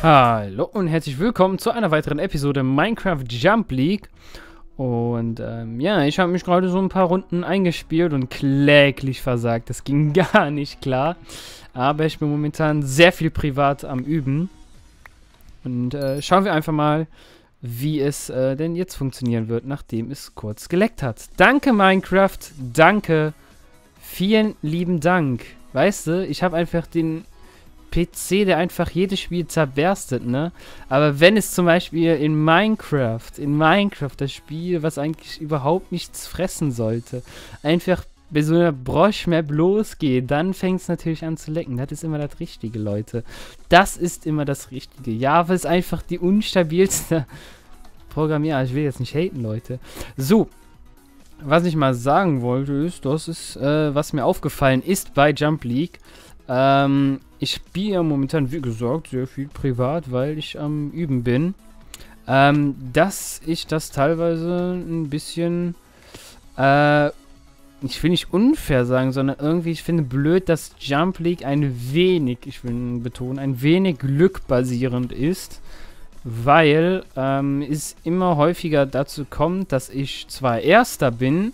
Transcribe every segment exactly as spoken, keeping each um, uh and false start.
Hallo und herzlich willkommen zu einer weiteren Episode Minecraft Jump League. Und ähm, ja, ich habe mich gerade so ein paar Runden eingespielt und kläglich versagt. Das ging gar nicht klar. Aber ich bin momentan sehr viel privat am Üben. Und äh, schauen wir einfach mal, wie es äh, denn jetzt funktionieren wird, nachdem es kurz geleckt hat. Danke Minecraft, danke. Vielen lieben Dank. Weißt du, ich habe einfach den P C, der einfach jedes Spiel zerberstet, ne? Aber wenn es zum Beispiel in Minecraft, in Minecraft, das Spiel, was eigentlich überhaupt nichts fressen sollte, einfach bei so einer Brosch-Map losgeht, dann fängt es natürlich an zu lecken. Das ist immer das Richtige, Leute. Das ist immer das Richtige. Java ist einfach die unstabilste Programmierer. Ich will jetzt nicht haten, Leute. So. Was ich mal sagen wollte, ist, das ist, äh, was mir aufgefallen ist bei Jump League. Ähm, ich spiele ja momentan, wie gesagt, sehr viel privat, weil ich am Üben bin. Ähm, dass ich das teilweise ein bisschen, äh, ich will nicht unfair sagen, sondern irgendwie, ich finde blöd, dass Jump League ein wenig, ich will betonen, ein wenig glückbasierend ist. Weil ähm, es immer häufiger dazu kommt, dass ich zwar Erster bin,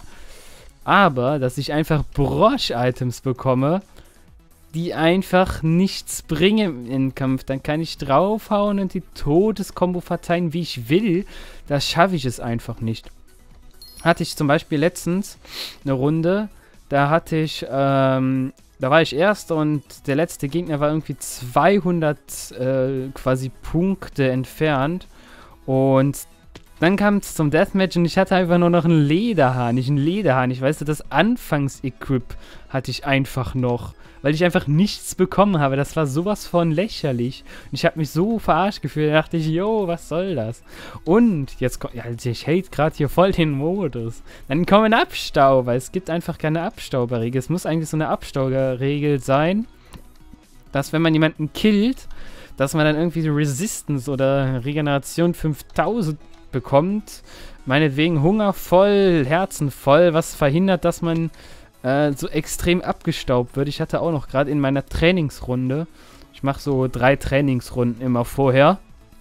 aber dass ich einfach Brosch-Items bekomme, die einfach nichts bringen im Kampf. Dann kann ich draufhauen und die Todeskombo verteilen, wie ich will. Da schaffe ich es einfach nicht. Hatte ich zum Beispiel letztens eine Runde, da hatte ich, ähm, da war ich Erster und der letzte Gegner war irgendwie zweihundert äh, quasi Punkte entfernt. Und dann kam es zum Deathmatch und ich hatte einfach nur noch einen Lederhahn. Nicht einen Lederhahn, ich weiß, das Anfangs-Equip hatte ich einfach noch. Weil ich einfach nichts bekommen habe. Das war sowas von lächerlich. Und ich habe mich so verarscht gefühlt. Da dachte ich, yo, was soll das? Und jetzt kommt, ja, ich hate gerade hier voll den Modus. Dann kommen Abstauber. Es gibt einfach keine Abstauberregel. Es muss eigentlich so eine Abstauberregel sein, dass wenn man jemanden killt, dass man dann irgendwie so Resistance oder Regeneration fünftausend bekommt. Meinetwegen Hunger voll, Herzen voll, was verhindert, dass man äh, so extrem abgestaubt wird. Ich hatte auch noch gerade in meiner Trainingsrunde, ich mache so drei Trainingsrunden immer vorher,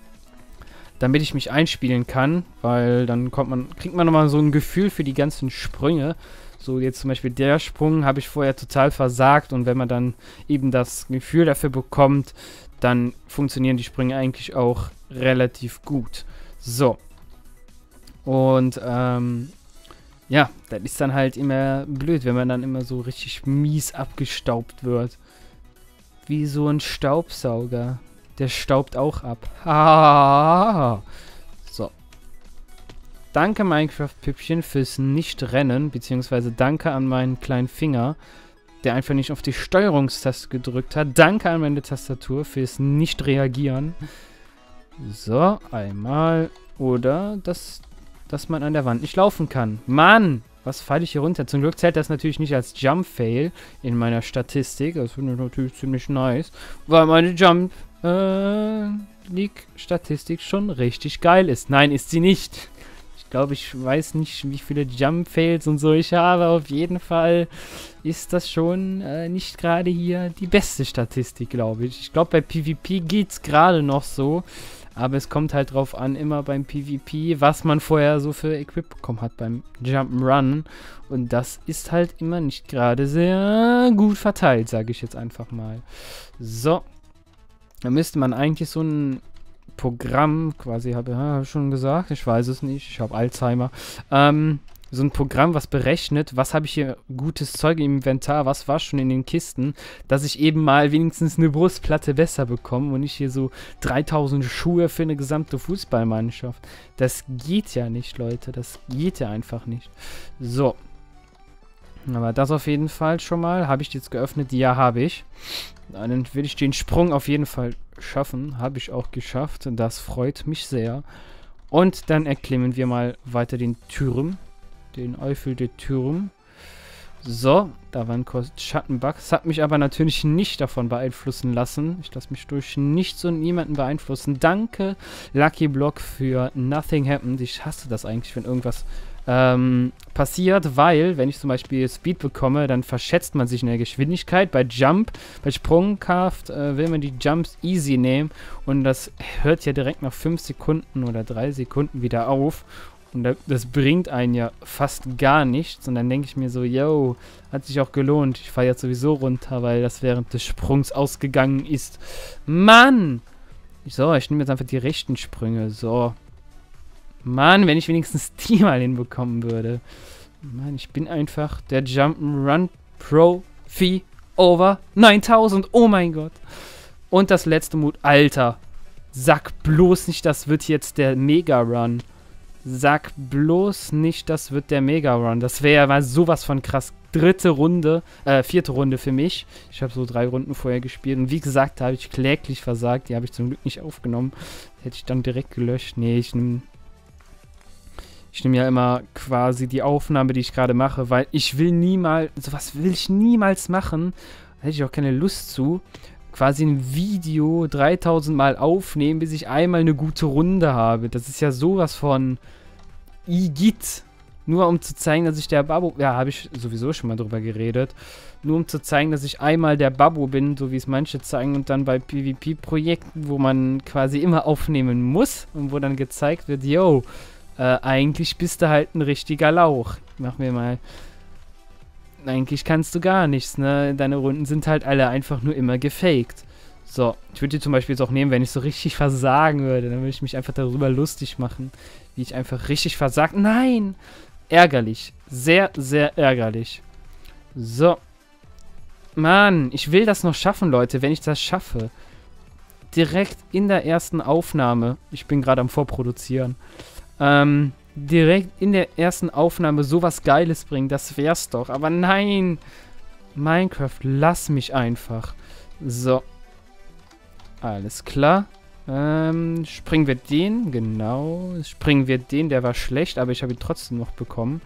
damit ich mich einspielen kann, weil dann kommt man, kriegt man nochmal so ein Gefühl für die ganzen Sprünge. So jetzt zum Beispiel der Sprung habe ich vorher total versagt und wenn man dann eben das Gefühl dafür bekommt, dann funktionieren die Sprünge eigentlich auch relativ gut. So. Und, ähm, ja, das ist dann halt immer blöd, wenn man dann immer so richtig mies abgestaubt wird. Wie so ein Staubsauger. Der staubt auch ab. Ha. So. Danke Minecraft-Püppchen fürs Nicht-Rennen, beziehungsweise danke an meinen kleinen Finger, der einfach nicht auf die Steuerungstaste gedrückt hat. Danke an meine Tastatur fürs Nicht-Reagieren. So, einmal. Oder das... dass man an der Wand nicht laufen kann. Mann, was falle ich hier runter? Zum Glück zählt das natürlich nicht als Jump-Fail in meiner Statistik. Das finde ich natürlich ziemlich nice, weil meine Jump-League-Statistik schon richtig geil ist. Nein, ist sie nicht. Ich glaube, ich weiß nicht, wie viele Jump-Fails und so ich habe. Auf jeden Fall ist das schon äh, nicht gerade hier die beste Statistik, glaube ich. Ich glaube, bei PvP geht es gerade noch so. Aber es kommt halt drauf an, immer beim PvP, was man vorher so für Equip bekommen hat beim Jump'n'Run. Und das ist halt immer nicht gerade sehr gut verteilt, sage ich jetzt einfach mal. So. Da müsste man eigentlich so ein Programm, quasi, habe ja, ich schon gesagt, ich weiß es nicht, ich habe Alzheimer, ähm, so ein Programm, was berechnet, was habe ich hier gutes Zeug im Inventar, was war schon in den Kisten, dass ich eben mal wenigstens eine Brustplatte besser bekomme und nicht hier so dreitausend Schuhe für eine gesamte Fußballmannschaft. Das geht ja nicht, Leute, das geht ja einfach nicht. So. Aber das auf jeden Fall schon mal. Habe ich jetzt geöffnet? Ja, habe ich. Dann will ich den Sprung auf jeden Fall schaffen. Habe ich auch geschafft. Das freut mich sehr. Und dann erklimmen wir mal weiter den Turm. Den Eifel der Turm. So, da war ein kurz Schattenbug. Das hat mich aber natürlich nicht davon beeinflussen lassen. Ich lasse mich durch nichts und niemanden beeinflussen. Danke, Lucky Block, für Nothing Happened. Ich hasse das eigentlich, wenn irgendwas ähm, passiert, weil, wenn ich zum Beispiel Speed bekomme, dann verschätzt man sich in der Geschwindigkeit. Bei Jump, bei Sprungkraft äh, will man die Jumps easy nehmen und das hört ja direkt nach fünf Sekunden oder drei Sekunden wieder auf. Und das bringt einen ja fast gar nichts. Und dann denke ich mir so, yo, hat sich auch gelohnt. Ich fahre jetzt sowieso runter, weil das während des Sprungs ausgegangen ist. Mann! So, ich nehme jetzt einfach die rechten Sprünge. So. Mann, wenn ich wenigstens die mal hinbekommen würde. Mann, ich bin einfach der Jump'n'Run Profi over neuntausend. Oh mein Gott. Und das letzte Mut. Alter. Sag bloß nicht, das wird jetzt der Mega-Run. Sag bloß nicht, das wird der Mega-Run. Das wäre ja mal sowas von krass. Dritte Runde, äh, vierte Runde für mich. Ich habe so drei Runden vorher gespielt. Und wie gesagt, da habe ich kläglich versagt. Die habe ich zum Glück nicht aufgenommen. Hätte ich dann direkt gelöscht. Nee, ich nehme... Ich nehme ja immer quasi die Aufnahme, die ich gerade mache, weil ich will niemals... Sowas will ich niemals machen. Da hätte ich auch keine Lust zu. Quasi ein Video dreitausend Mal aufnehmen, bis ich einmal eine gute Runde habe. Das ist ja sowas von Igitt. Nur um zu zeigen, dass ich der Babbo... Ja, habe ich sowieso schon mal drüber geredet. Nur um zu zeigen, dass ich einmal der Babbo bin, so wie es manche zeigen. Und dann bei PvP-Projekten, wo man quasi immer aufnehmen muss. Und wo dann gezeigt wird, yo, äh, eigentlich bist du halt ein richtiger Lauch. Mach mir mal... Eigentlich kannst du gar nichts, ne? Deine Runden sind halt alle einfach nur immer gefaked. So, ich würde die zum Beispiel jetzt auch nehmen, wenn ich so richtig versagen würde. Dann würde ich mich einfach darüber lustig machen, wie ich einfach richtig versagt. Nein! Ärgerlich. Sehr, sehr ärgerlich. So. Mann, ich will das noch schaffen, Leute, wenn ich das schaffe. Direkt in der ersten Aufnahme. Ich bin gerade am Vorproduzieren. Ähm... direkt in der ersten Aufnahme sowas Geiles bringen, das wär's doch. Aber nein, Minecraft, lass mich einfach. So. Alles klar. Ähm, springen wir den, genau. Springen wir den, der war schlecht, aber ich habe ihn trotzdem noch bekommen.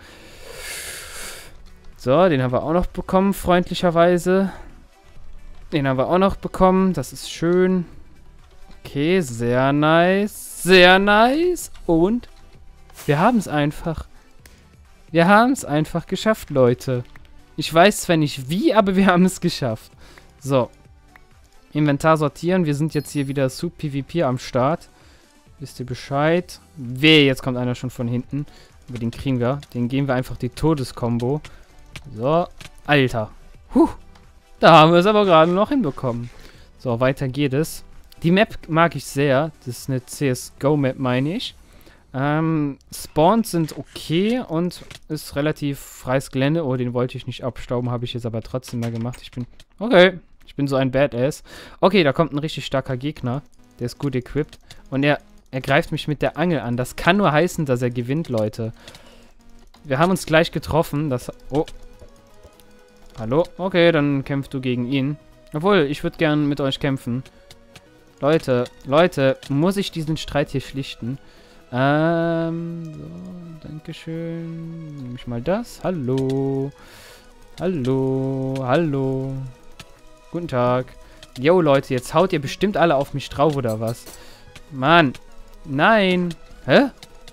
So, den haben wir auch noch bekommen, freundlicherweise. Den haben wir auch noch bekommen, das ist schön. Okay, sehr nice, sehr nice. Und... wir haben es einfach. Wir haben es einfach geschafft, Leute. Ich weiß zwar nicht wie, aber wir haben es geschafft. So. Inventar sortieren. Wir sind jetzt hier wieder zu PvP am Start. Wisst ihr Bescheid? Weh, jetzt kommt einer schon von hinten. Aber den kriegen wir. Den geben wir einfach die Todeskombo. So. Alter. Huh. Da haben wir es aber gerade noch hinbekommen. So, weiter geht es. Die Map mag ich sehr. Das ist eine C S G O-Map, meine ich. Ähm, Spawns sind okay und ist relativ freies Gelände. Oh, den wollte ich nicht abstauben, habe ich jetzt aber trotzdem mal gemacht. Ich bin, okay, ich bin so ein Badass. Okay, da kommt ein richtig starker Gegner. Der ist gut equipped. Und er, er greift mich mit der Angel an. Das kann nur heißen, dass er gewinnt, Leute. Wir haben uns gleich getroffen. Das, oh. Hallo? Okay, dann kämpfst du gegen ihn. Obwohl, ich würde gern mit euch kämpfen. Leute, Leute, muss ich diesen Streit hier schlichten? Ähm, so, dankeschön. Nehme ich mal das. Hallo. Hallo. Hallo. Guten Tag. Yo, Leute, jetzt haut ihr bestimmt alle auf mich drauf, oder was? Mann. Nein. Hä?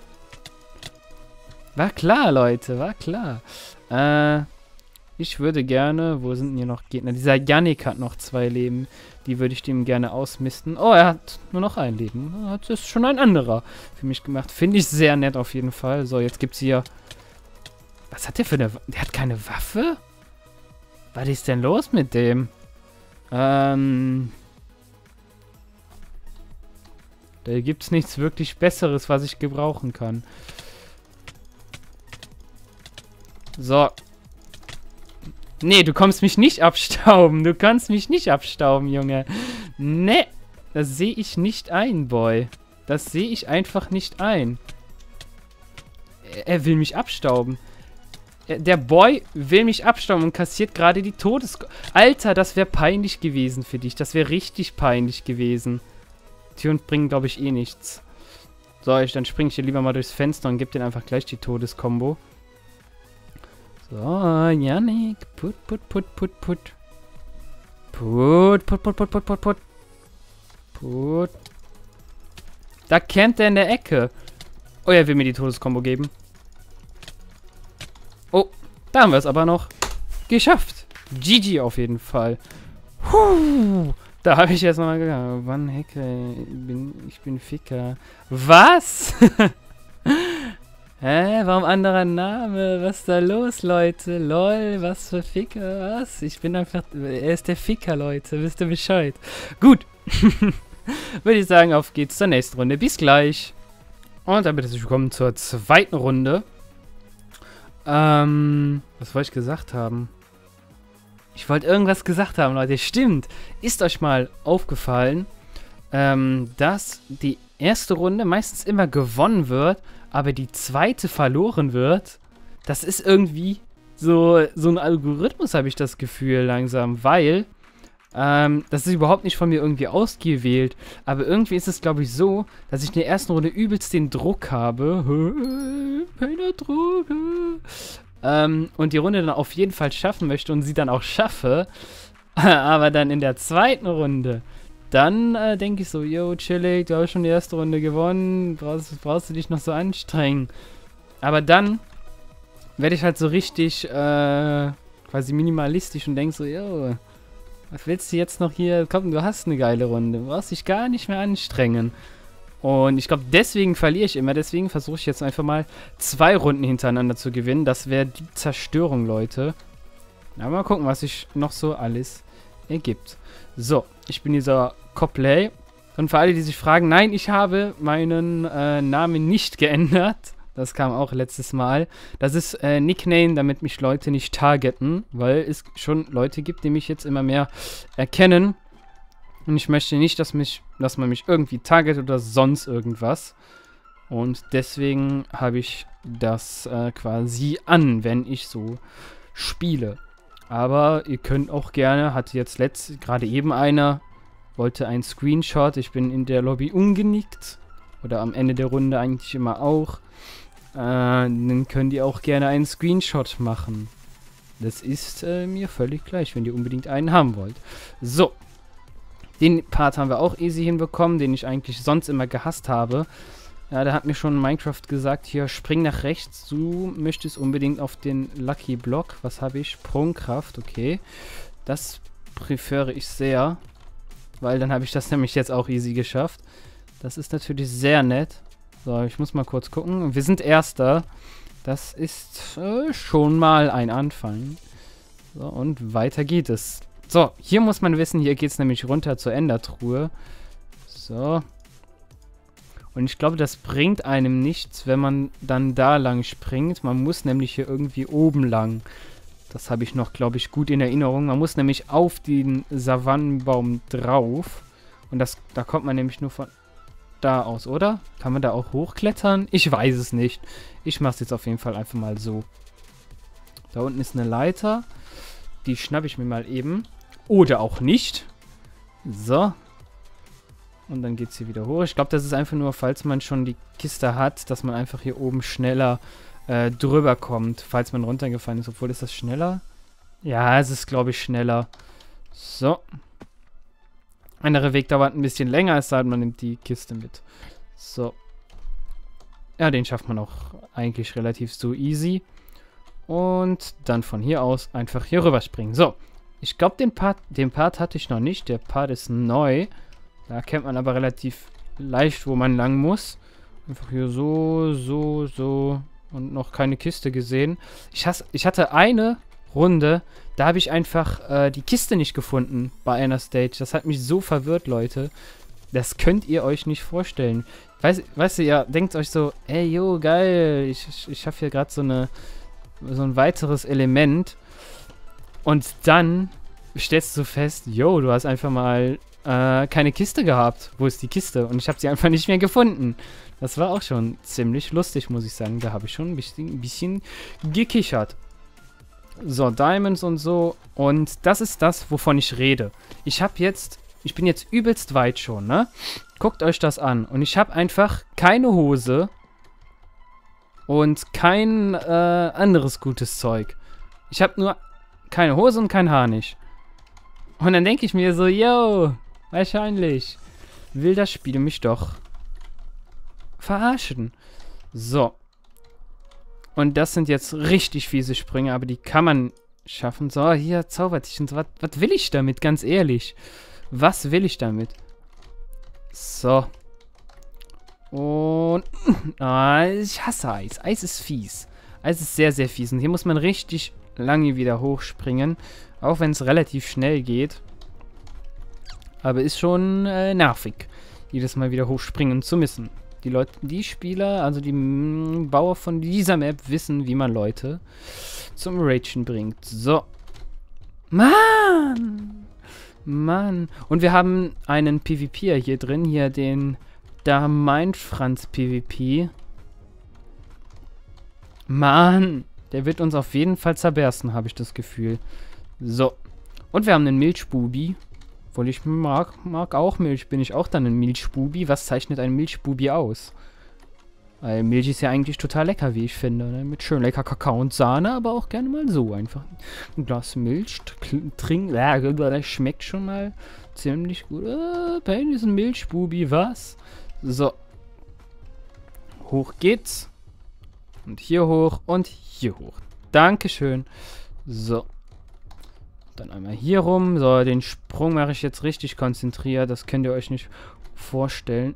War klar, Leute. War klar. Äh, ich würde gerne... Wo sind denn hier noch Gegner? Dieser Yannick hat noch zwei Leben. Die würde ich dem gerne ausmisten. Oh, er hat nur noch ein Leben. Das ist schon ein anderer für mich gemacht. Finde ich sehr nett auf jeden Fall. So, jetzt gibt's hier... Was hat der für eine... Der hat keine Waffe? Was ist denn los mit dem? Ähm... Da gibt's nichts wirklich Besseres, was ich gebrauchen kann. So. Nee, du kommst mich nicht abstauben. Du kannst mich nicht abstauben, Junge. Nee, das sehe ich nicht ein, Boy. Das sehe ich einfach nicht ein. Er, er will mich abstauben. Er, der Boy will mich abstauben und kassiert gerade die Todes... Alter, das wäre peinlich gewesen für dich. Das wäre richtig peinlich gewesen. Türen bringen, glaube ich, eh nichts. So, ich, dann springe ich hier lieber mal durchs Fenster und gebe den einfach gleich die Todeskombo. So, Yannick. Put, put, put, put, put. Put, put, put, put, put, put, put. Put. Da campt er in der Ecke. Oh, er will mir die Todeskombo geben. Da haben wir es aber noch geschafft. G G auf jeden Fall. Puh, da habe ich jetzt nochmal gegangen. Wann Hecke? Bin, ich bin Ficker. Was? Hä? Warum anderer Name? Was ist da los, Leute? Lol, was für Ficker? Was? Ich bin einfach... Er ist der Ficker, Leute. Wisst ihr Bescheid? Gut. Würde ich sagen, auf geht's zur nächsten Runde. Bis gleich. Und damit herzlich willkommen zur zweiten Runde. Ähm, was wollte ich gesagt haben? Ich wollte irgendwas gesagt haben, Leute. Stimmt. Ist euch mal aufgefallen, ähm, dass die erste Runde meistens immer gewonnen wird, aber die zweite verloren wird? Das ist irgendwie so, so ein Algorithmus, habe ich das Gefühl langsam, weil ähm, das ist überhaupt nicht von mir irgendwie ausgewählt, aber irgendwie ist es, glaube ich, so, dass ich in der ersten Runde übelst den Druck habe. Keiner Druck. Ähm, und die Runde dann auf jeden Fall schaffen möchte und sie dann auch schaffe, aber dann in der zweiten Runde, dann äh, denke ich so, yo, chillig, du hast schon die erste Runde gewonnen, brauchst, brauchst du dich noch so anstrengen. Aber dann werde ich halt so richtig äh, quasi minimalistisch und denke so, yo, was willst du jetzt noch hier? Komm, du hast eine geile Runde, du brauchst dich gar nicht mehr anstrengen. Und ich glaube, deswegen verliere ich immer. Deswegen versuche ich jetzt einfach mal zwei Runden hintereinander zu gewinnen. Das wäre die Zerstörung, Leute. Aber mal gucken, was sich noch so alles ergibt. So, ich bin dieser Copley. Und für alle, die sich fragen, nein, ich habe meinen äh, Namen nicht geändert. Das kam auch letztes Mal. Das ist äh, Nickname, damit mich Leute nicht targeten. Weil es schon Leute gibt, die mich jetzt immer mehr erkennen. Und ich möchte nicht, dass, mich, dass man mich irgendwie targetet oder sonst irgendwas. Und deswegen habe ich das äh, quasi an, wenn ich so spiele. Aber ihr könnt auch gerne, hatte jetzt letzt, gerade eben einer, wollte einen Screenshot. Ich bin in der Lobby umgenickt. Oder am Ende der Runde eigentlich immer auch. Äh, dann könnt ihr auch gerne einen Screenshot machen. Das ist äh, mir völlig gleich, wenn ihr unbedingt einen haben wollt. So. Den Part haben wir auch easy hinbekommen, den ich eigentlich sonst immer gehasst habe. Ja, da hat mir schon Minecraft gesagt, hier, spring nach rechts. Du möchtest unbedingt auf den Lucky Block. Was habe ich? Sprungkraft, okay. Das präferiere ich sehr. Weil dann habe ich das nämlich jetzt auch easy geschafft. Das ist natürlich sehr nett. So, ich muss mal kurz gucken. Wir sind Erster. Das ist äh, schon mal ein Anfang. So, und weiter geht es. So, hier muss man wissen, hier geht es nämlich runter zur Endertruhe. So. Und ich glaube, das bringt einem nichts, wenn man dann da lang springt. Man muss nämlich hier irgendwie oben lang. Das habe ich noch, glaube ich, gut in Erinnerung. Man muss nämlich auf den Savannenbaum drauf. Und das, da kommt man nämlich nur von da aus, oder? Kann man da auch hochklettern? Ich weiß es nicht. Ich mache es jetzt auf jeden Fall einfach mal so. Da unten ist eine Leiter. Die schnappe ich mir mal eben. Oder auch nicht. So. Und dann geht es hier wieder hoch. Ich glaube, das ist einfach nur, falls man schon die Kiste hat, dass man einfach hier oben schneller äh, drüber kommt, falls man runtergefallen ist. Obwohl, ist das schneller? Ja, es ist, glaube ich, schneller. So. Anderer Weg dauert ein bisschen länger, es sei denn, man nimmt die Kiste mit. So. Ja, den schafft man auch eigentlich relativ so easy. Und dann von hier aus einfach hier rüber springen. So. Ich glaube, den Part, den Part hatte ich noch nicht. Der Part ist neu. Da kennt man aber relativ leicht, wo man lang muss. Einfach hier so, so, so. Und noch keine Kiste gesehen. Ich, has, ich hatte eine Runde, da habe ich einfach äh, die Kiste nicht gefunden bei einer Stage. Das hat mich so verwirrt, Leute. Das könnt ihr euch nicht vorstellen. Weiß, weißt du, ihr denkt euch so, ey, yo, geil. Ich, ich, ich habe hier gerade so, eine, so ein weiteres Element. Und dann stellst du fest, yo, du hast einfach mal äh, keine Kiste gehabt. Wo ist die Kiste? Und ich habe sie einfach nicht mehr gefunden. Das war auch schon ziemlich lustig, muss ich sagen. Da habe ich schon ein bisschen, ein bisschen gekichert. So, Diamonds und so. Und das ist das, wovon ich rede. Ich habe jetzt, ich bin jetzt übelst weit schon, ne? Guckt euch das an. Und ich habe einfach keine Hose und kein äh, anderes gutes Zeug. Ich habe nur keine Hose und kein Harnisch. Und dann denke ich mir so, yo, wahrscheinlich will das Spiel mich doch verarschen. So. Und das sind jetzt richtig fiese Sprünge, aber die kann man schaffen. So, hier, Zaubertischchen. Was, was will ich damit, ganz ehrlich? Was will ich damit? So. Und... Ah, ich hasse Eis. Eis ist fies. Eis ist sehr, sehr fies. Und hier muss man richtig lange wieder hochspringen. Auch wenn es relativ schnell geht. Aber ist schon äh, nervig, jedes Mal wieder hochspringen zu müssen. Die Leute, die Spieler, also die mm, Bauer von dieser Map wissen, wie man Leute zum Ragen bringt. So. Mann! Mann. Und wir haben einen PvPer hier drin. Hier den Da meint Franz PvP. Mann. Der wird uns auf jeden Fall zerbersten, habe ich das Gefühl. So. Und wir haben einen Milchbubi. Obwohl ich mag, mag auch Milch. Bin ich auch dann ein Milchbubi? Was zeichnet ein Milchbubi aus? Weil Milch ist ja eigentlich total lecker, wie ich finde. Ne? Mit schön lecker Kakao und Sahne, aber auch gerne mal so einfach. Ein Glas Milch trinken. Ja, das schmeckt schon mal ziemlich gut. Äh, Pain ist ein Milchbubi, was? So. Hoch geht's. Und hier hoch und hier hoch. Dankeschön. So. Dann einmal hier rum. So, den Sprung mache ich jetzt richtig konzentriert. Das könnt ihr euch nicht vorstellen.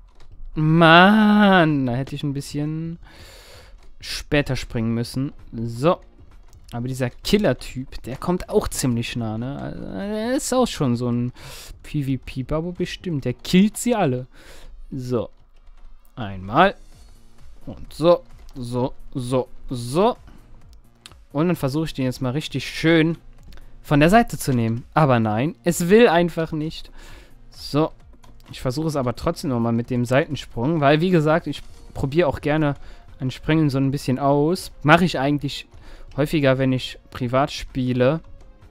Mann, da hätte ich ein bisschen später springen müssen. So. Aber dieser Killer-Typ, der kommt auch ziemlich nah, ne? Also, der ist auch schon so ein PvP-Babo bestimmt. Der killt sie alle. So. Einmal. Und so. So. So. So. Und dann versuche ich den jetzt mal richtig schön von der Seite zu nehmen. Aber nein, es will einfach nicht. So. Ich versuche es aber trotzdem nochmal mit dem Seitensprung, weil, wie gesagt, ich probiere auch gerne ein Springen so ein bisschen aus. Mache ich eigentlich häufiger, wenn ich privat spiele.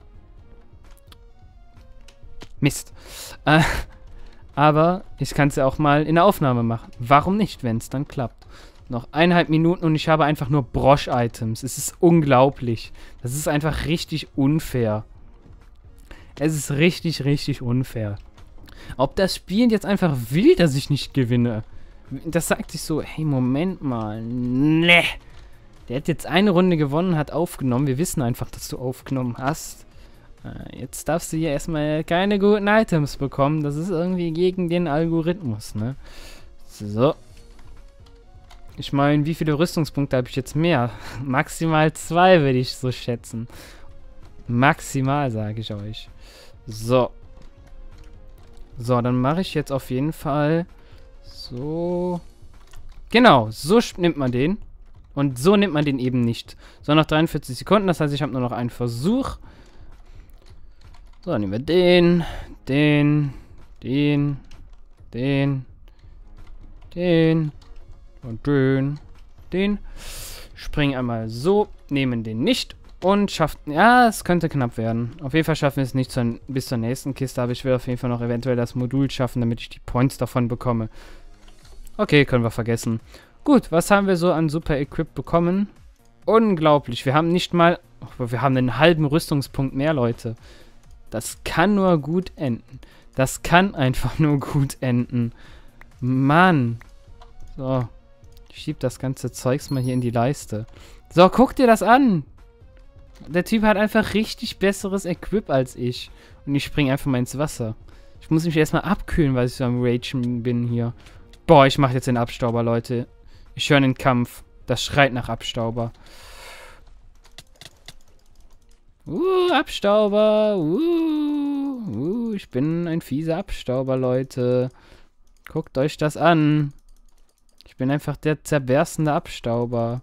Mist. Äh, aber ich kann es ja auch mal in der Aufnahme machen. Warum nicht, wenn es dann klappt? Noch eineinhalb Minuten und ich habe einfach nur Brosch-Items. Es ist unglaublich. Das ist einfach richtig unfair. Es ist richtig, richtig unfair. Ob das Spiel jetzt einfach will, dass ich nicht gewinne. Das sagt sich so, hey, Moment mal. Ne. Der hat jetzt eine Runde gewonnen, hat aufgenommen. Wir wissen einfach, dass du aufgenommen hast. Äh, jetzt darfst du hier erstmal keine guten Items bekommen. Das ist irgendwie gegen den Algorithmus, ne? So. Ich meine, wie viele Rüstungspunkte habe ich jetzt mehr? Maximal zwei, würde ich so schätzen. Maximal, sage ich euch. So. So, dann mache ich jetzt auf jeden Fall so. Genau, so nimmt man den. Und so nimmt man den eben nicht. So, noch dreiundvierzig Sekunden, das heißt, ich habe nur noch einen Versuch. So, dann nehmen wir den, den, den, den, den und den, den. Springen einmal so, nehmen den nicht. Und schafft, ja, es könnte knapp werden. Auf jeden Fall schaffen wir es nicht zu, bis zur nächsten Kiste, aber ich will auf jeden Fall noch eventuell das Modul schaffen, damit ich die Points davon bekomme. Okay, können wir vergessen. Gut, was haben wir so an Super Equip bekommen? Unglaublich, wir haben nicht mal, wir haben einen halben Rüstungspunkt mehr, Leute. Das kann nur gut enden. Das kann einfach nur gut enden. Mann. So, ich schieb das ganze Zeugs mal hier in die Leiste. So, guck dir das an. Der Typ hat einfach richtig besseres Equip als ich. Und ich springe einfach mal ins Wasser. Ich muss mich erstmal abkühlen, weil ich so am Ragen bin hier. Boah, ich mache jetzt den Abstauber, Leute. Ich höre einen Kampf. Das schreit nach Abstauber. Uh, Abstauber. Uh, uh, ich bin ein fieser Abstauber, Leute. Guckt euch das an. Ich bin einfach der zerberstende Abstauber.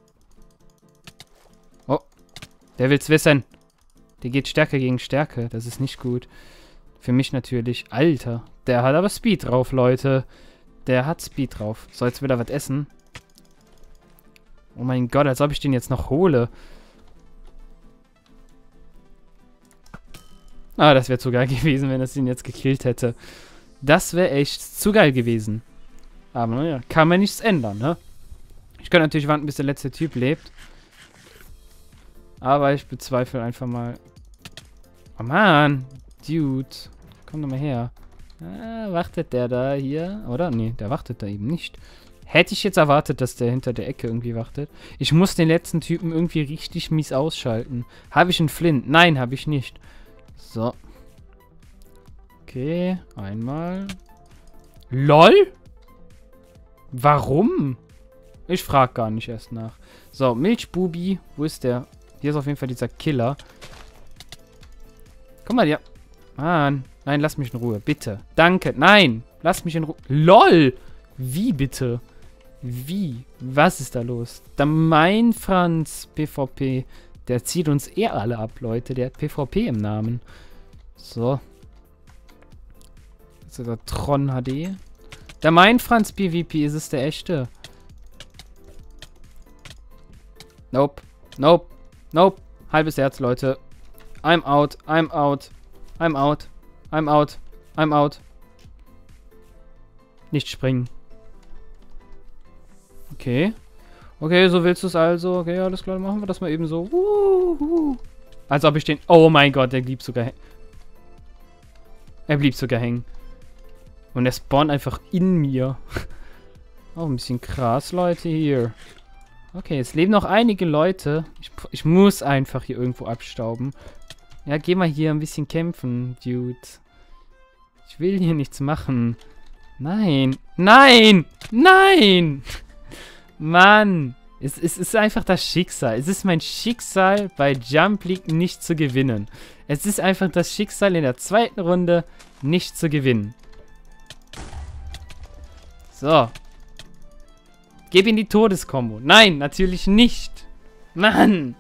Der will's wissen. Der geht Stärke gegen Stärke. Das ist nicht gut. Für mich natürlich. Alter. Der hat aber Speed drauf, Leute. Der hat Speed drauf. So, jetzt will er was essen. Oh mein Gott, als ob ich den jetzt noch hole. Ah, das wäre zu geil gewesen, wenn es ihn jetzt gekillt hätte. Das wäre echt zu geil gewesen. Aber naja, kann man nichts ändern, ne? Ich kann natürlich warten, bis der letzte Typ lebt. Aber ich bezweifle einfach mal. Oh Mann, Dude. Komm doch mal her. Ah, wartet der da hier? Oder? Nee, der wartet da eben nicht. Hätte ich jetzt erwartet, dass der hinter der Ecke irgendwie wartet. Ich muss den letzten Typen irgendwie richtig mies ausschalten. Habe ich einen Flint? Nein, habe ich nicht. So. Okay, einmal. LOL? Warum? Ich frage gar nicht erst nach. So, Milchbubi. Wo ist der? Hier ist auf jeden Fall dieser Killer. Guck mal, ja. Mann. Nein, lass mich in Ruhe. Bitte. Danke. Nein. Lass mich in Ruhe. LOL. Wie bitte? Wie? Was ist da los? Der Mein Franz PvP. Der zieht uns eh alle ab, Leute. Der hat PvP im Namen. So. Das ist der Tron H D. Der Mein Franz PvP. Ist es der echte? Nope. Nope. Nope. Halbes Herz, Leute. I'm out. I'm out. I'm out. I'm out. I'm out. Nicht springen. Okay. Okay, so willst du es also. Okay, alles klar, machen wir das mal eben so. Uhuhu. Als ob ich den... Oh mein Gott, der blieb sogar hängen. Er blieb sogar hängen. Und er spawnt einfach in mir. Auch ein bisschen krass, Leute, hier. Okay, es leben noch einige Leute. Ich, ich muss einfach hier irgendwo abstauben. Ja, geh mal hier ein bisschen kämpfen, Dude. Ich will hier nichts machen. Nein. Nein! Nein! Mann! Es, es ist einfach das Schicksal. Es ist mein Schicksal, bei Jump League nicht zu gewinnen. Es ist einfach das Schicksal, in der zweiten Runde nicht zu gewinnen. So. Gib ihm die Todeskombo. Nein, natürlich nicht. Mann!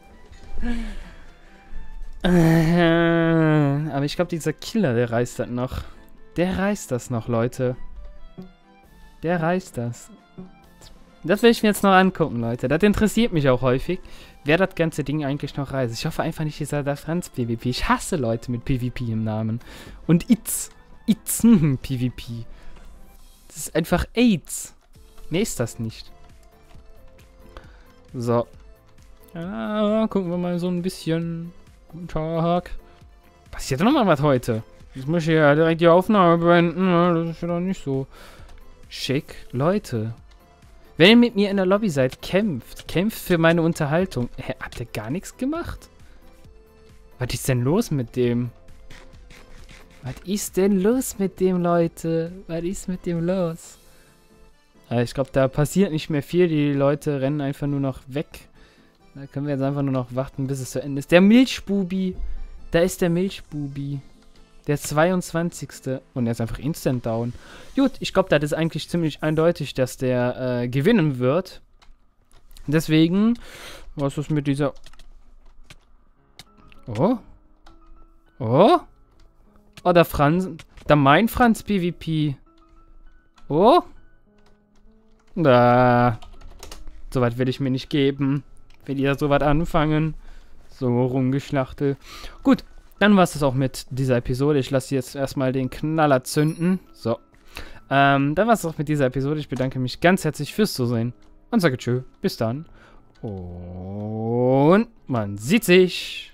Äh, aber ich glaube, dieser Killer, der reißt das noch. Der reißt das noch, Leute. Der reißt das. Das will ich mir jetzt noch angucken, Leute. Das interessiert mich auch häufig, wer das ganze Ding eigentlich noch reißt. Ich hoffe einfach nicht, dieser Franz PvP. Ich hasse Leute mit PvP im Namen. Und It's. It's PvP. Das ist einfach AIDS. Mehr ist das nicht. So. Ja, gucken wir mal so ein bisschen. Guten Tag. Passiert doch noch mal was heute. Jetzt muss ich ja direkt die Aufnahme beenden. Das ist ja doch nicht so schick. Leute. Wenn ihr mit mir in der Lobby seid, kämpft. Kämpft für meine Unterhaltung. Hä, habt ihr gar nichts gemacht? Was ist denn los mit dem? Was ist denn los mit dem, Leute? Was ist mit dem los? Ja, ich glaube, da passiert nicht mehr viel. Die Leute rennen einfach nur noch weg. Da können wir jetzt einfach nur noch warten, bis es zu Ende ist. Der Milchbubi. Da ist der Milchbubi. Der zweiundzwanzigste. Und er ist einfach instant down. Gut, ich glaube, das ist eigentlich ziemlich eindeutig, dass der äh, gewinnen wird. Deswegen, was ist mit dieser... Oh? Oh? Oh, der Franz... Der Mein Franz PvP. Oh? Da. So weit will ich mir nicht geben. Will ihr so weit anfangen? So rumgeschlachtet. Gut, dann war es das auch mit dieser Episode. Ich lasse jetzt erstmal den Knaller zünden. So. Ähm, dann war es auch mit dieser Episode. Ich bedanke mich ganz herzlich fürs Zusehen. Und sage tschö. Bis dann. Und man sieht sich.